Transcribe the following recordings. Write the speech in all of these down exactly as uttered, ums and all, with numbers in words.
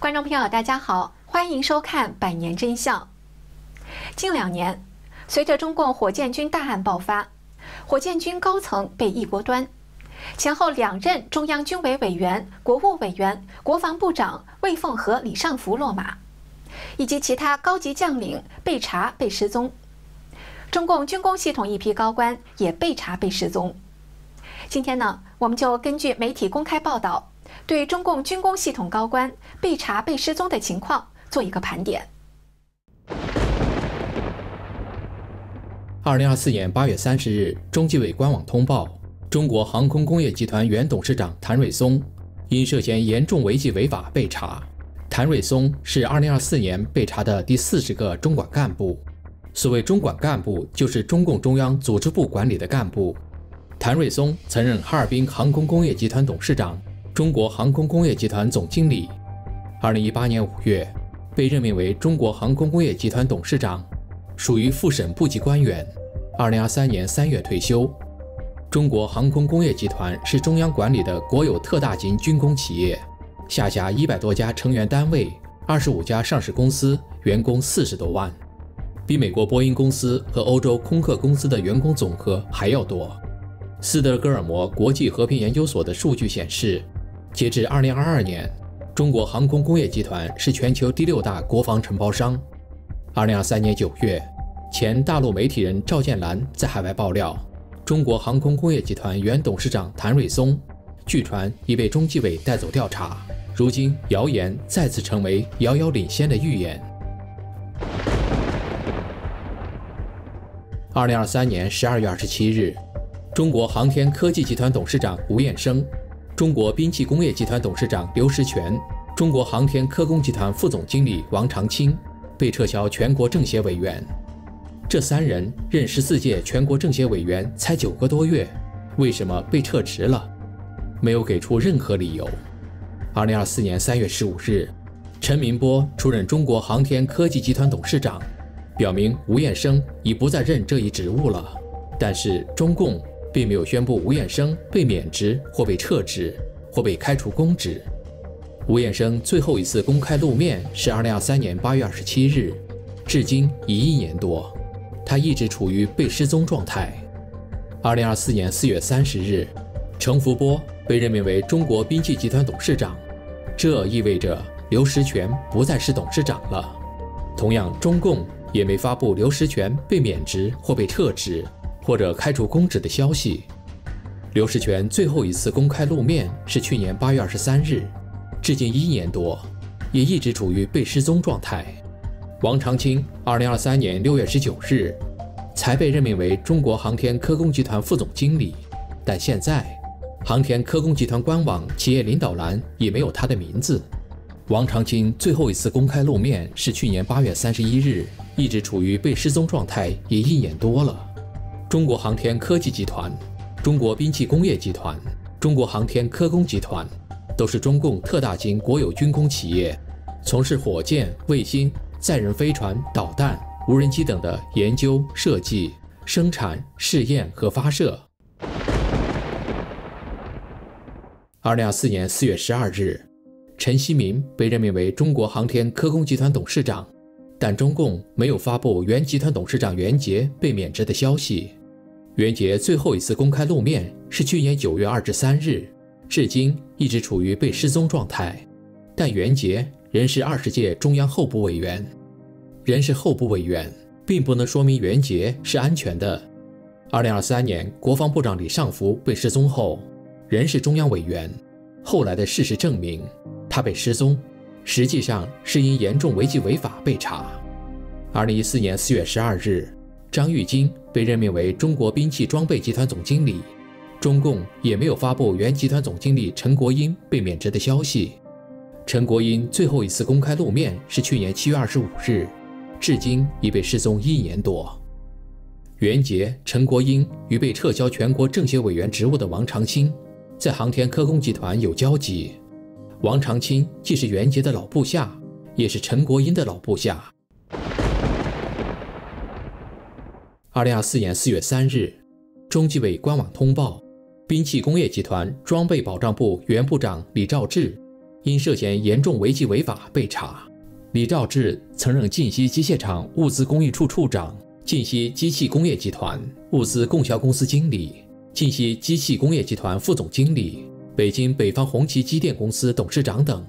观众朋友，大家好，欢迎收看《百年真相》。近两年，随着中共火箭军大案爆发，火箭军高层被一锅端，前后两任中央军委委员、国务委员、国防部长魏凤和、李尚福落马，以及其他高级将领被查被失踪。中共军工系统一批高官也被查被失踪。今天呢，我们就根据媒体公开报道，对中共军工系统高官被查被失踪的情况做一个盘点。 二零二四年八月三十日，中纪委官网通报，中国航空工业集团原董事长谭瑞松因涉嫌严重违纪违法被查。谭瑞松是二零二四年被查的第四十个中管干部。所谓中管干部，就是中共中央组织部管理的干部。谭瑞松曾任哈尔滨航空工业集团董事长、中国航空工业集团总经理。二零一八年五月，被任命为中国航空工业集团董事长，属于副省部级官员。二零二三年三月退休。中国航空工业集团是中央管理的国有特大型军工企业，下辖一百多家成员单位，二十五家上市公司，员工四十多万，比美国波音公司和欧洲空客公司的员工总和还要多。斯德哥尔摩国际和平研究所的数据显示，截至二零二二年，中国航空工业集团是全球第六大国防承包商。二零二三年九月，前大陆媒体人赵建兰在海外爆料，中国航空工业集团原董事长谭瑞松，据传已被中纪委带走调查。如今，谣言再次成为遥遥领先的预言。二零二三年十二月二十七日，中国航天科技集团董事长吴彦生、中国兵器工业集团董事长刘石泉、中国航天科工集团副总经理王长青被撤销全国政协委员。这三人任十四届全国政协委员才九个多月，为什么被撤职了？没有给出任何理由。二零二四年三月十五日，陈明波出任中国航天科技集团董事长，表明吴彦生已不再任这一职务了。但是中共并没有宣布吴彦生被免职或被撤职或被开除公职。吴彦生最后一次公开露面是二零二三年八月二十七日，至今已一年多，他一直处于被失踪状态。二零二四年四月三十日，程福波被任命为中国兵器集团董事长，这意味着刘石泉不再是董事长了。同样，中共也没发布刘石泉被免职或被撤职或者开除公职的消息。刘石泉最后一次公开露面是去年八月二十三日，至今一年多，也一直处于被失踪状态。王长青二零二三年六月十九日才被任命为中国航天科工集团副总经理，但现在航天科工集团官网企业领导栏也没有他的名字。王长青最后一次公开露面是去年八月三十一日，一直处于被失踪状态也一年多了。中国航天科技集团、中国兵器工业集团、中国航天科工集团都是中共特大型国有军工企业，从事火箭、卫星、载人飞船、导弹、无人机等的研究、设计、生产、试验和发射。二零二四年四月十二日，陈锡民被任命为中国航天科工集团董事长，但中共没有发布原集团董事长袁杰被免职的消息。袁杰最后一次公开露面是去年九月二十三日，至今一直处于被失踪状态。但袁杰仍是二十届中央候补委员，仍是候补委员，并不能说明袁杰是安全的。二零二三年，国防部长李尚福被失踪后，仍是中央委员。后来的事实证明，他被失踪实际上是因严重违纪违法被查。二零一四年四月十二日，张玉京被任命为中国兵器装备集团总经理，中共也没有发布原集团总经理陈国英被免职的消息。陈国英最后一次公开露面是去年七月二十五日，至今已被失踪一年多。袁杰、陈国英与被撤销全国政协委员职务的王长青，在航天科工集团有交集。王长青既是袁杰的老部下，也是陈国英的老部下。二零二四年四月三日，中纪委官网通报，兵器工业集团装备保障部原部长李兆志因涉嫌严重违纪违法被查。李兆志曾任晋西机械厂物资工艺处处长、晋西机器工业集团物资供销公司经理、晋西机器工业集团副总经理、北京北方红旗机电公司董事长等。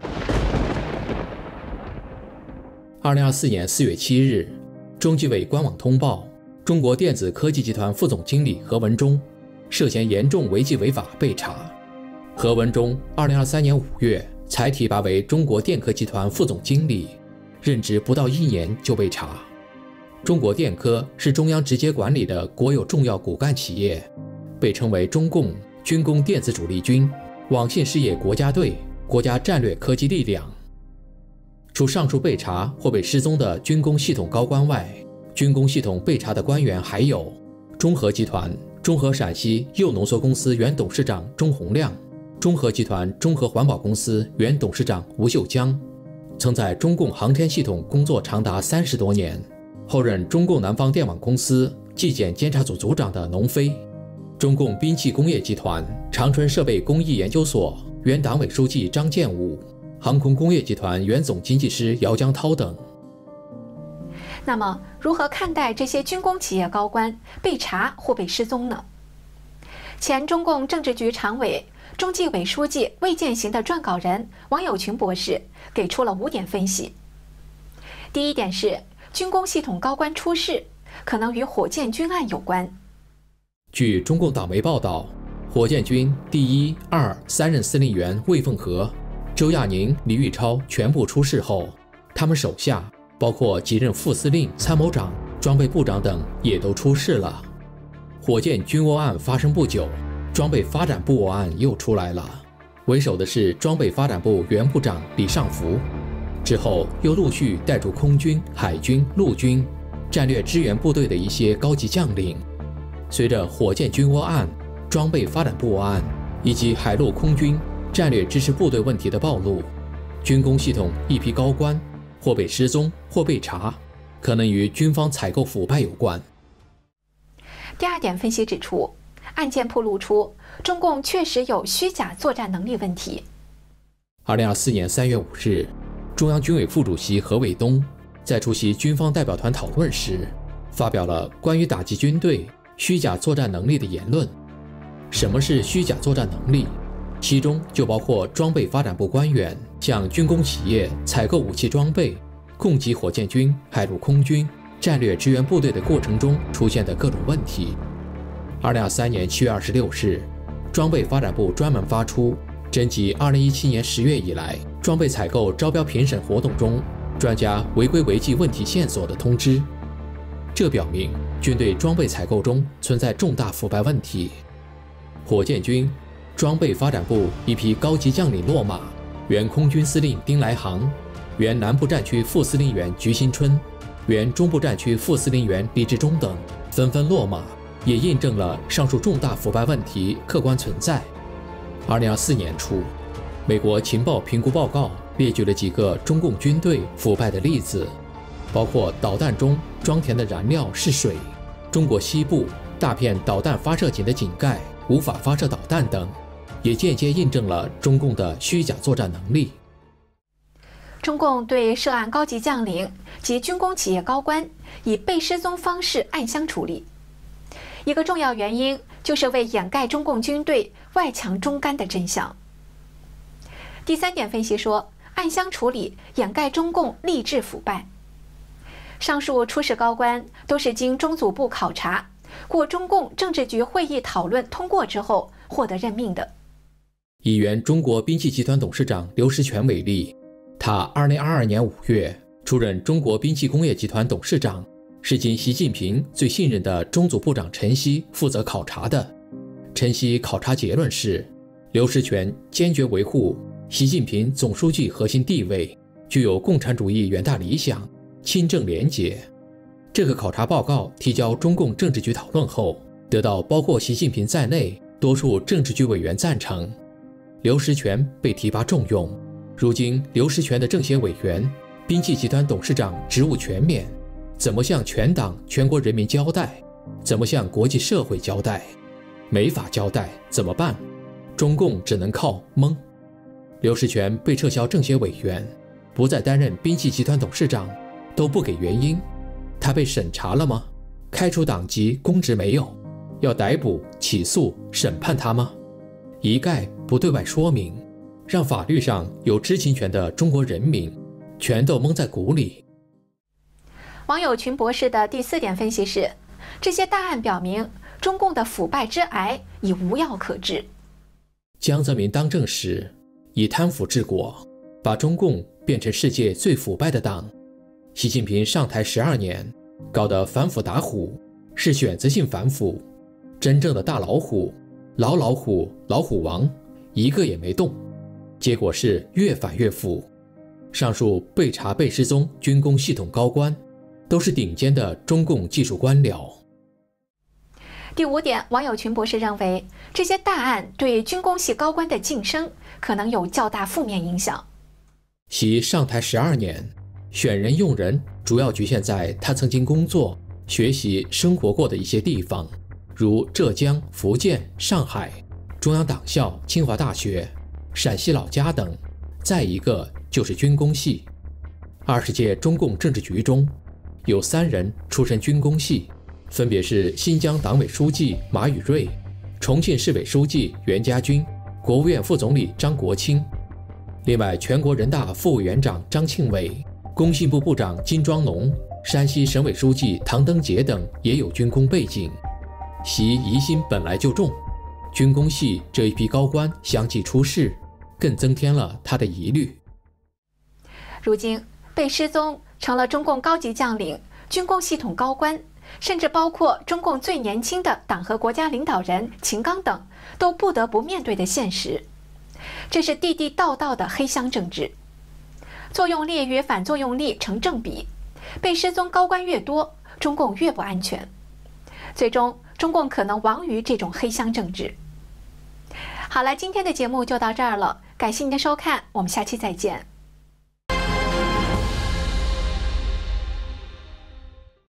二零二四年四月七日，中纪委官网通报，中国电子科技集团副总经理何文忠涉嫌严重违纪违法被查。何文忠二零二三年五月才提拔为中国电科集团副总经理，任职不到一年就被查。中国电科是中央直接管理的国有重要骨干企业，被称为中共军工电子主力军、网信事业国家队、国家战略科技力量。除上述被查或被失踪的军工系统高官外，军工系统被查的官员还有中核集团中核陕西铀浓缩公司原董事长钟洪亮、中核集团中核环保公司原董事长吴秀江，曾在中共航天系统工作长达三十多年，后任中共南方电网公司纪检监察组组长的农飞，中共兵器工业集团长春设备工艺研究所原党委书记张建武，航空工业集团原总经济师姚江涛等。 那么，如何看待这些军工企业高官被查或被失踪呢？前中共政治局常委、中纪委书记魏建行的撰稿人王友群博士给出了五点分析。第一点是，军工系统高官出事，可能与火箭军案有关。 据中共党媒报道，火箭军第一、二、三任司令员魏凤和、周亚宁、李玉超全部出事后，他们手下包括几任副司令、参谋长、装备部长等也都出事了。火箭军窝案发生不久，装备发展部窝案又出来了，为首的是装备发展部原部长李尚福，之后又陆续带出空军、海军、陆军、战略支援部队的一些高级将领。随着火箭军窝案、装备发展部窝案以及海陆空军战略支持部队问题的暴露，军工系统一批高官或被失踪或被查，可能与军方采购腐败有关。 第二点分析指出，案件暴露出中共确实有虚假作战能力问题。 二零二四年三月五日，中央军委副主席何伟东在出席军方代表团讨论时，发表了关于打击军队虚假作战能力的言论。什么是虚假作战能力？其中就包括装备发展部官员向军工企业采购武器装备、供给火箭军、海陆空军战略支援部队的过程中出现的各种问题。二零二三年七月二十六日，装备发展部专门发出征集二零一七年十月以来装备采购招标评审活动中专家违规违纪问题线索的通知。这表明军队装备采购中存在重大腐败问题。火箭军装备发展部一批高级将领落马，原空军司令丁来航、原南部战区副司令员菊新春、原中部战区副司令员李志忠等纷纷落马，也印证了上述重大腐败问题客观存在。二零二四年初，美国情报评估报告列举了几个中共军队腐败的例子，包括导弹中装填的燃料是水，中国西部大片导弹发射井的井盖无法发射导弹等，也间接印证了中共的虚假作战能力。 中共对涉案高级将领及军工企业高官以被失踪方式暗箱处理，一个重要原因就是为掩盖中共军队外强中干的真相。第三点分析说，暗箱处理掩盖中共吏治腐败。上述出事高官都是经中组部考察过中共政治局会议讨论通过之后获得任命的。 以原中国兵器集团董事长刘石泉为例，他二零二二年五月出任中国兵器工业集团董事长，是经习近平最信任的中组部长陈希负责考察的。陈希考察结论是，刘石泉坚决维护习近平总书记核心地位，具有共产主义远大理想，亲政廉洁。这个考察报告提交中共政治局讨论后，得到包括习近平在内多数政治局委员赞成，刘石泉被提拔重用。如今刘石泉的政协委员、兵器集团董事长职务全免，怎么向全党全国人民交代？怎么向国际社会交代？没法交代怎么办？中共只能靠蒙。 刘士全被撤销政协委员，不再担任兵器集团董事长，都不给原因。他被审查了吗？开除党籍公职没有？要逮捕、起诉、审判他吗？一概不对外说明，让法律上有知情权的中国人民全都蒙在鼓里。 网友群博士的第四点分析是，这些大案表明中共的腐败之癌已无药可治。 江泽民当政时以贪腐治国，把中共变成世界最腐败的党。习近平上台十二年，搞得反腐打虎，是选择性反腐，真正的大老虎、老老虎、老虎王一个也没动，结果是越反越腐。上述被查被失踪军工系统高官，都是顶尖的中共技术官僚。 第五点，网友群博士认为，这些大案对军工系高官的晋升可能有较大负面影响。 习上台十二年，选人用人主要局限在他曾经工作、学习、生活过的一些地方，如浙江、福建、上海、中央党校、清华大学、陕西老家等。再一个就是军工系。二十届中共政治局中，有三人出身军工系，分别是新疆党委书记马宇瑞、重庆市委书记袁家军、国务院副总理张国清。另外，全国人大副委员长张庆伟、工信部部长金庄农、山西省委书记唐登杰等也有军工背景。习疑心本来就重，军工系这一批高官相继出事，更增添了他的疑虑。 如今被失踪成了中共高级将领、军工系统高官，甚至包括中共最年轻的党和国家领导人秦刚等，都不得不面对的现实。这是地地道道的黑箱政治，作用力与反作用力成正比，被失踪高官越多，中共越不安全。最终，中共可能亡于这种黑箱政治。好了，今天的节目就到这儿了，感谢您的收看，我们下期再见。